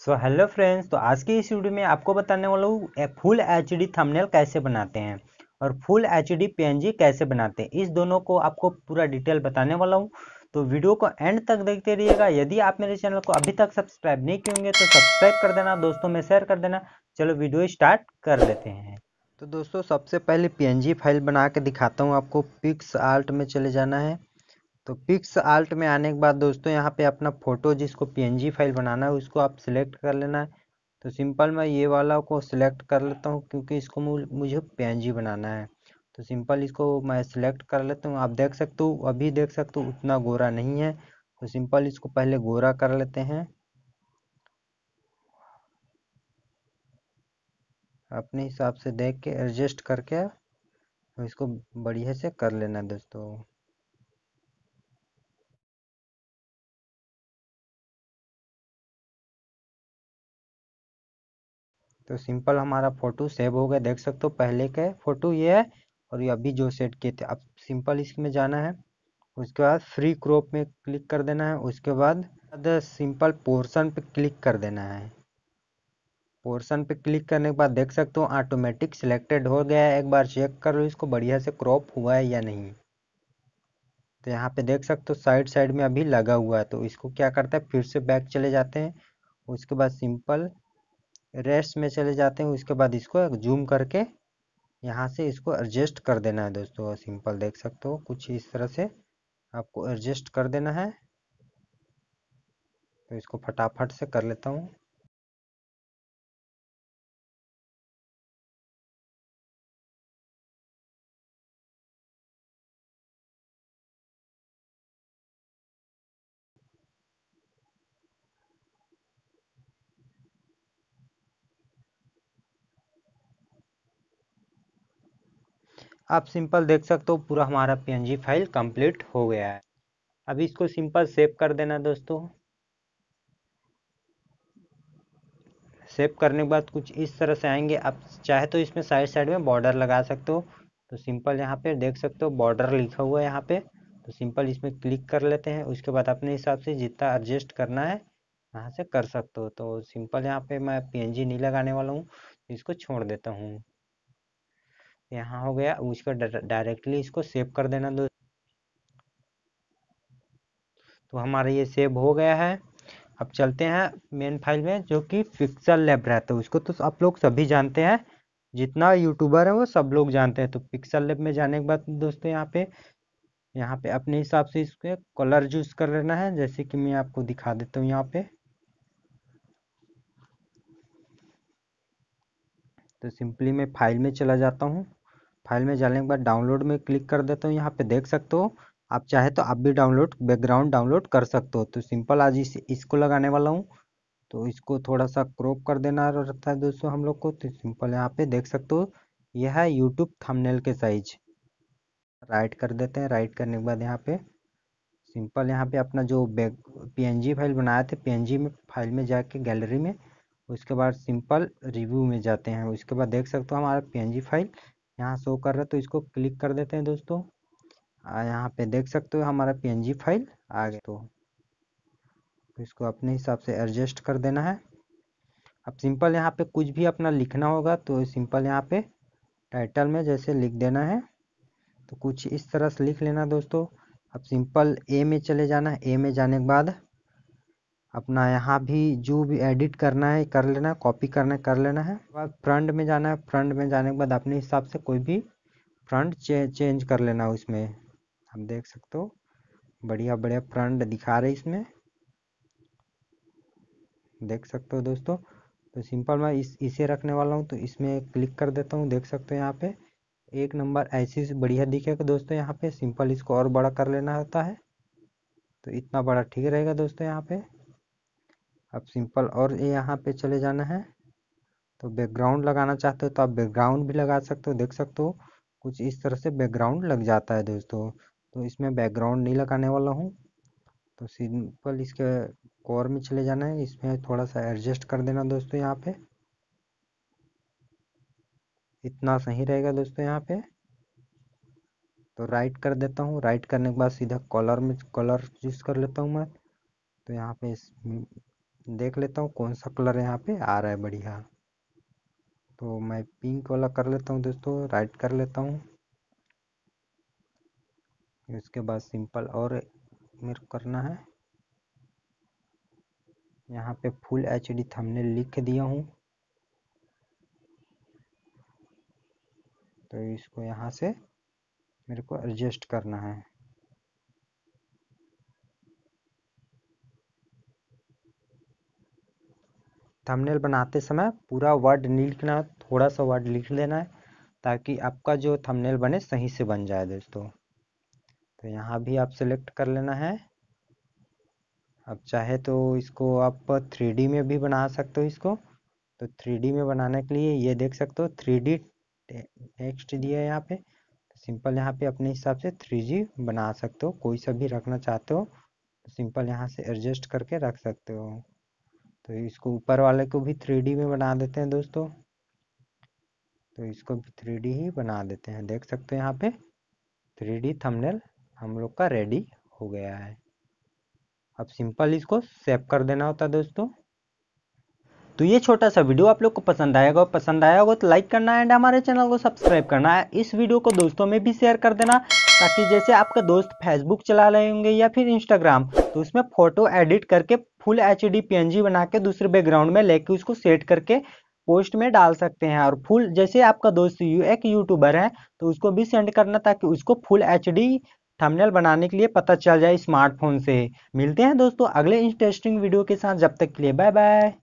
Hello friends, तो आज की इस वीडियो में आपको बताने वाला हूँ फुल एचडी थंबनेल कैसे बनाते हैं और फुल एचडी पीएनजी कैसे बनाते हैं। इस दोनों को आपको पूरा डिटेल बताने वाला हूँ, तो वीडियो को एंड तक देखते रहिएगा। यदि आप मेरे चैनल को अभी तक सब्सक्राइब नहीं किए होंगे तो सब्सक्राइब कर देना, दोस्तों में शेयर कर देना। चलो वीडियो स्टार्ट कर लेते हैं। तो दोस्तों सबसे पहले पीएनजी फाइल बना के दिखाता हूँ आपको। पिक्स आर्ट में चले जाना है। तो पिक्स आल्ट में आने के बाद दोस्तों यहाँ पे अपना फ़ोटो जिसको पीएनजी फाइल बनाना है उसको आप सिलेक्ट कर लेना है। तो सिंपल मैं ये वाला को सिलेक्ट कर लेता हूँ क्योंकि इसको मुझे पीएनजी बनाना है। तो सिंपल इसको मैं सिलेक्ट कर लेता हूँ। आप देख सकते हो, अभी देख सकते हो उतना गोरा नहीं है। तो सिंपल इसको पहले गोरा कर लेते हैं। अपने हिसाब से देख के एडजस्ट करके इसको बढ़िया से कर लेना है दोस्तों। तो सिंपल हमारा फ़ोटो सेव हो गया, देख सकते हो पहले का फ़ोटो ये है और ये अभी जो सेट किए थे। अब सिंपल इसमें जाना है, उसके बाद फ्री क्रॉप में क्लिक कर देना है। उसके बाद सिंपल पोर्शन पे क्लिक कर देना है। पोर्शन पे क्लिक करने के बाद देख सकते हो ऑटोमेटिक सिलेक्टेड हो गया है। एक बार चेक कर लो इसको बढ़िया से क्रॉप हुआ है या नहीं। तो यहाँ पे देख सकते हो साइड साइड में अभी लगा हुआ है। तो इसको क्या करता है, फिर से बैक चले जाते हैं। उसके बाद सिंपल रेस्ट में चले जाते हैं। उसके बाद इसको जूम करके यहाँ से इसको एडजस्ट कर देना है दोस्तों। सिंपल देख सकते हो कुछ इस तरह से आपको एडजस्ट कर देना है। तो इसको फटाफट से कर लेता हूँ। आप सिंपल देख सकते हो पूरा हमारा पीएनजी फाइल कंप्लीट हो गया है। अभी इसको सिंपल सेव कर देना दोस्तों। सेव करने के बाद कुछ इस तरह से आएंगे। आप चाहे तो इसमें साइड साइड में बॉर्डर लगा सकते हो। तो सिंपल यहाँ पे देख सकते हो बॉर्डर लिखा हुआ है यहाँ पे। तो सिंपल इसमें क्लिक कर लेते हैं। उसके बाद अपने हिसाब से जितना एडजस्ट करना है यहाँ से कर सकते हो। तो सिंपल यहाँ पे मैं पीएनजी नहीं लगाने वाला हूँ, इसको छोड़ देता हूँ। यहाँ हो गया। उसका डायरेक्टली इसको सेव कर देना दोस्तों। तो हमारा ये सेव हो गया है। अब चलते हैं मेन फाइल में जो कि पिक्सल लैब रहता है। उसको तो आप लोग सभी जानते हैं, जितना यूट्यूबर है वो सब लोग जानते हैं। तो पिक्सल लैब में जाने के बाद दोस्तों यहाँ पे अपने हिसाब से इसके कलर चूज कर लेना है। जैसे कि मैं आपको दिखा देता हूँ यहाँ पे। तो सिंपली मैं फाइल में चला जाता हूँ। फाइल में जाने के बाद डाउनलोड में क्लिक कर देता हूँ। यहाँ पे देख सकते हो, आप चाहे तो आप भी बैकग्राउंड डाउनलोड कर सकते हो। तो सिंपल आज इसको लगाने वाला हूँ। तो इसको थोड़ा सा क्रॉप कर देना रहता है दोस्तों हम लोग को। तो सिंपल यहाँ पे देख सकते हो यह है यूट्यूब थंबनेल के साइज। राइट कर देते हैं। राइट करने के बाद यहाँ पे सिंपल यहाँ पे अपना जो बैक पीएनजी फाइल बनाया थे, पीएनजी में फाइल में जाके गैलरी में, उसके बाद सिंपल रिव्यू में जाते हैं। उसके बाद देख सकते हो हमारा पीएनजी फाइल यहाँ शो कर रहा है। तो इसको क्लिक कर देते हैं दोस्तों। यहाँ पे देख सकते हो हमारा पीएनजी फाइल आ गया। तो इसको अपने हिसाब से एडजस्ट कर देना है। अब सिंपल यहाँ पे कुछ भी अपना लिखना होगा तो सिंपल यहाँ पे टाइटल में जैसे लिख देना है। तो कुछ इस तरह से लिख लेना दोस्तों। अब सिंपल ए में चले जाना है। ए में जाने के बाद अपना यहाँ भी जो भी एडिट करना है कर लेना है, कॉपी करना है कर लेना है। बाद फ्रंट में जाना है। फ्रंट में जाने के बाद अपने हिसाब से कोई भी फ्रंट चेंज कर लेना उसमें। आप देख सकते हो बढ़िया बढ़िया फ्रंट दिखा रहे इसमें, देख सकते हो दोस्तों। तो सिंपल मैं इसे रखने वाला हूँ। तो इसमें क्लिक कर देता हूँ। देख सकते हो यहाँ पे एक नंबर ऐसी बढ़िया दिखेगा दोस्तों। यहाँ पे सिंपल इसको और बड़ा कर लेना होता है। तो इतना बड़ा ठीक रहेगा दोस्तों यहाँ पे। अब सिंपल और यहाँ पे चले जाना है। तो बैकग्राउंड लगाना चाहते हो तो आप बैकग्राउंड भी लगा सकते हो। देख सकते हो कुछ इस तरह से बैकग्राउंड लग जाता है दोस्तों। तो इसमें बैकग्राउंड नहीं लगाने वाला हूँ। तो सिंपल इसके कोर में चले जाना है। इसमें थोड़ा सा एडजस्ट कर देना दोस्तों। यहाँ पे इतना सही रहेगा दोस्तों यहाँ पे। तो राइट कर देता हूँ। राइट करने के बाद सीधा कलर में कलर चूज कर लेता हूँ मैं। तो यहाँ पे देख लेता हूँ कौन सा कलर यहाँ पे आ रहा है बढ़िया। तो मैं पिंक वाला कर लेता हूँ दोस्तों, राइट कर लेता हूँ। इसके बाद सिंपल और मेरे को करना है, यहाँ पे फुल एचडी थंबनेल लिख दिया हूँ। तो इसको यहाँ से मेरे को एडजस्ट करना है। थंबनेल बनाते समय पूरा वर्ड नहीं लिखना, थोड़ा सा वर्ड लिख लेना है ताकि आपका जो थंबनेल बने सही से बन जाए दोस्तों। तो यहाँ भी आप सेलेक्ट कर लेना है। अब चाहे तो इसको आप 3D में भी बना सकते हो इसको। तो 3D में बनाने के लिए ये देख सकते हो 3D टेक्स्ट दिया है यहाँ पे। तो सिंपल यहाँ पे अपने हिसाब से 3D बना सकते हो, कोई सा भी रखना चाहते हो तो सिंपल यहाँ से एडजस्ट करके रख सकते हो। तो इसको ऊपर वाले को भी 3D में बना देते हैं दोस्तों। तो इसको भी 3D ही बना देते हैं, देख सकते हो यहाँ पे 3D थंबनेल हम लोग का रेडी हो गया है। अब सिंपल इसको सेव कर देना होता है दोस्तों। तो ये छोटा सा वीडियो आप लोग को पसंद आया होगा तो लाइक करना एंड हमारे चैनल को सब्सक्राइब करना है। इस वीडियो को दोस्तों में भी शेयर कर देना ताकि जैसे आपका दोस्त फेसबुक चला रहे होंगे या फिर इंस्टाग्राम, तो उसमें फोटो एडिट करके फुल एचडी पीएनजी बना के दूसरे बैकग्राउंड में लेके उसको सेट करके पोस्ट में डाल सकते हैं। और फुल जैसे आपका दोस्त एक यूट्यूबर है तो उसको भी सेंड करना ताकि उसको फुल एचडी थंबनेल बनाने के लिए पता चल जाए स्मार्टफोन से। मिलते हैं दोस्तों अगले इंटरेस्टिंग वीडियो के साथ, जब तक के लिए बाय बाय।